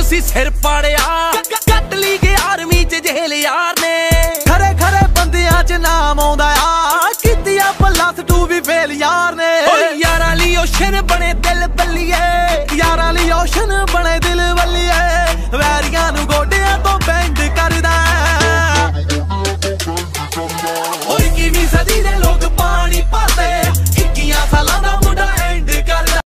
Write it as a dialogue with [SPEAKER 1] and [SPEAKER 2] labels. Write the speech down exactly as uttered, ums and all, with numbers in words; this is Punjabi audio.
[SPEAKER 1] ਸੀ ਸਿਰ ਪਾੜਿਆ ਕੱਟ ਲਈ ਗਿਆ ਆਰਮੀ ਚ ਜੇਲ ਯਾਰ ਨੇ
[SPEAKER 2] ਖਰੇ ਖਰੇ ਬੰਦਿਆਂ ਚ ਨਾਮ ਆਉਂਦਾ ਆ ਕੀਤੀਆਂ ਪਲੱਸ ਟੂ ਵੀ ਫੇਲ ਯਾਰ ਨੇ
[SPEAKER 1] ਓ ਯਾਰਾਂ ਲਈ ਓਸ਼ਨ ਬਣੇ ਦਿਲ ਬੱਲੀਏ
[SPEAKER 2] ਯਾਰਾਂ ਲਈ ਓਸ਼ਨ ਬਣੇ ਦਿਲ